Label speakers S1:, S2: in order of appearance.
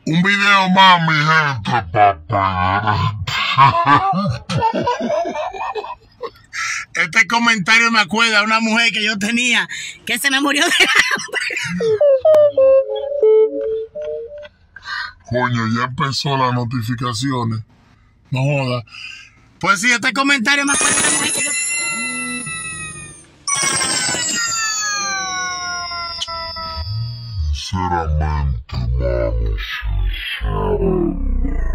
S1: Un video más, mi gente, papá.
S2: Este comentario me acuerda a una mujer que yo tenía que se me murió de hambre.
S1: Coño, ya empezó las notificaciones. No joda.
S2: Pues sí, este comentario me acuerda a una mujer que yo...
S1: Sinceramente, mano, sinceramente.